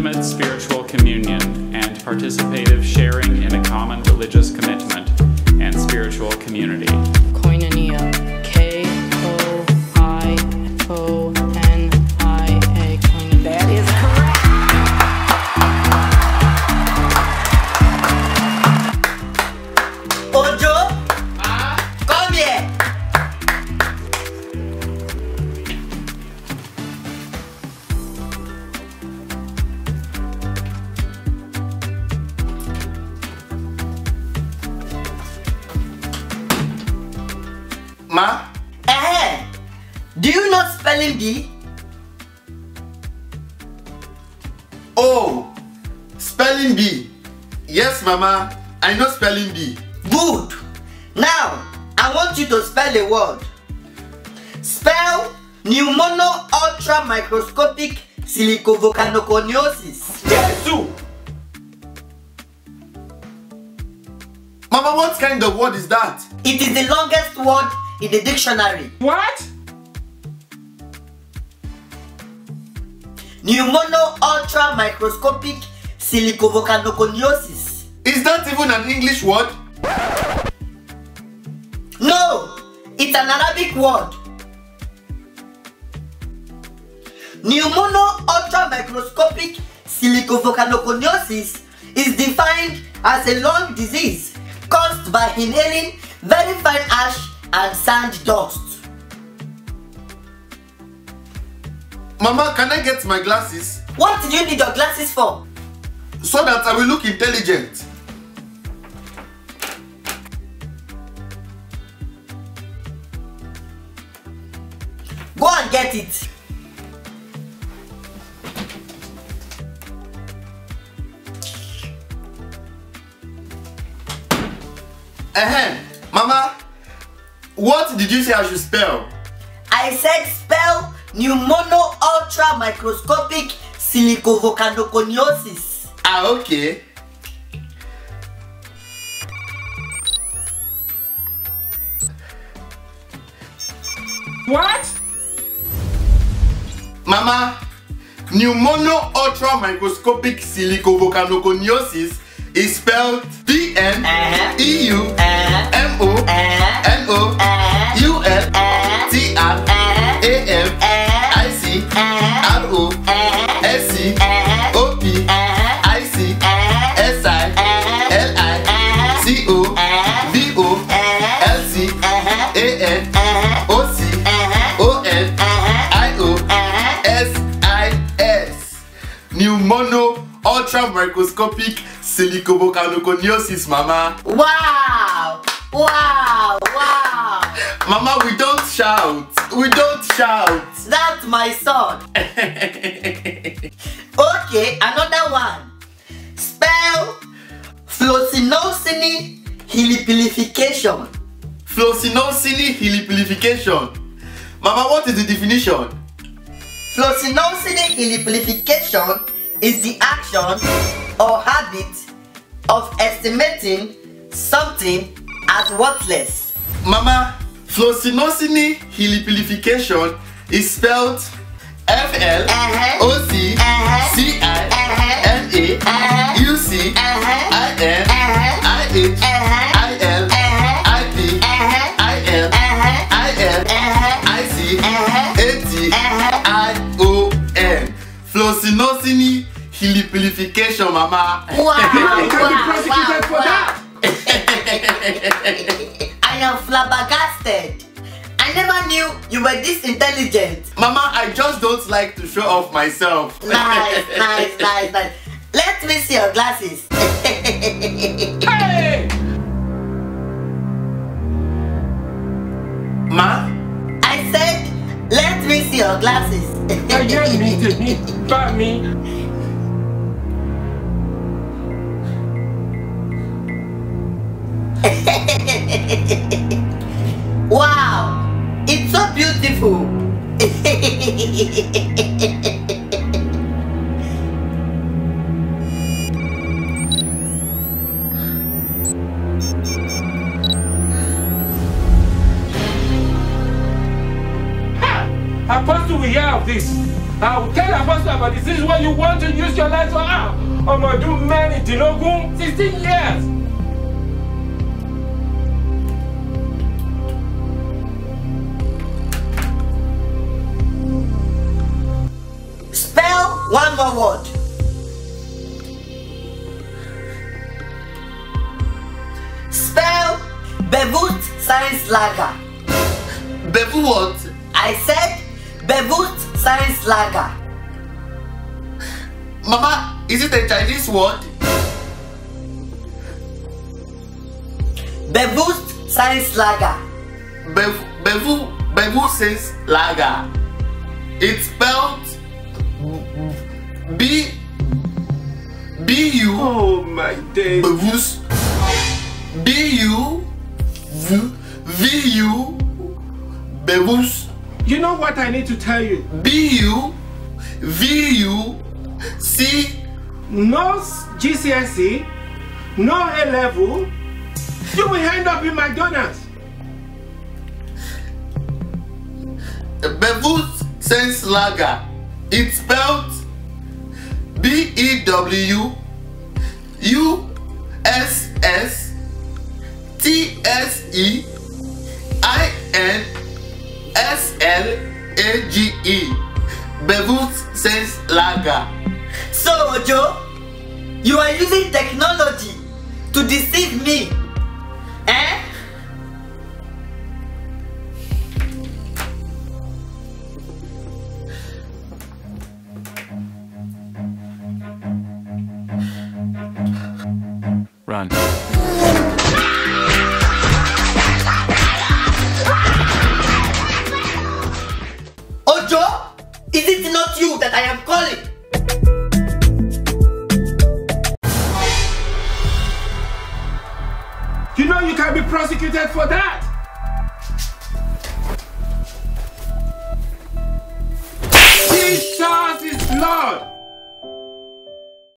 intimate spiritual communion and participative sharing in a common religious commitment and spiritual community. Koinonia. K-O-I-O-N-I-A. Koinonia. That is correct. Ojo, come here. Ma? Do you know spelling bee? Oh, spelling bee. Yes, Mama. I know spelling bee. Good. Now, I want you to spell a word. Spell pneumono ultra microscopic silicovolcanoconiosis. Jesus! Mama, what kind of word is that? It is the longest word in the dictionary. What? Pneumono ultra microscopic silicovolcanoconiosis. Is that even an English word? No, it's an Arabic word. Pneumono ultra microscopic silicovolcanoconiosis is defined as a lung disease caused by inhaling very fine ash and sand dust. Mama, can I get my glasses? What do you need your glasses for? So that I will look intelligent. Go and get it. Mama, what did you say I should spell? I said spell pneumono ultra microscopic silicovolcanoconiosis. Ah, okay. What? Mama, pneumono ultra microscopic silicovolcanoconiosis is spelled Pneumono ultra microscopic silicovolcanoconiosis, Mama. Wow! Wow! Wow! Mama, we don't shout. We don't shout. That's my son. Okay, another one. Spell fluosinocine hilipilification. Fluosinocine hilipilification. Mama, what is the definition? Fluosinocine hilipilification is the action or habit of estimating something as worthless. Mama, fluosinocine hilipilification is spelled Fluosinocine Fluosinocine hilipilification, Mama. Wow! Prosecuted for that. I am flabbergasted. I never knew you were this intelligent. Mama, I just don't like to show off myself. Nice. Let me see your glasses. Hey! Ma? I said, let me see your glasses. Wow, it's so beautiful. Apostle, we hear of this. I will tell the pastor about this. This is what you want to use your life for. I'm gonna do many Dilogun 16 years. Spell one more word. Spell Bewusstseinslager. Bevu what? I said Bewusstseinslager. Mama, is it a Chinese word? Bewusstseinslager. Bevu says lager. It's spelled B-U. Oh my days. Bevus. B-U-V-U. Bevus. You know what I need to tell you? B-U-V-U-C. No GCSE, no A level. You will end up in McDonald's. Bewusstseinslager. It's spelled B-E-W-U-S-S-T-S-E-I-N-S-L-A-G-E. Bewusstseinslager. So, Ojo, you are using technology to deceive me. Eh? Run. Ojo, is it not you that I am calling? You know you can be prosecuted for that. Jesus is Lord.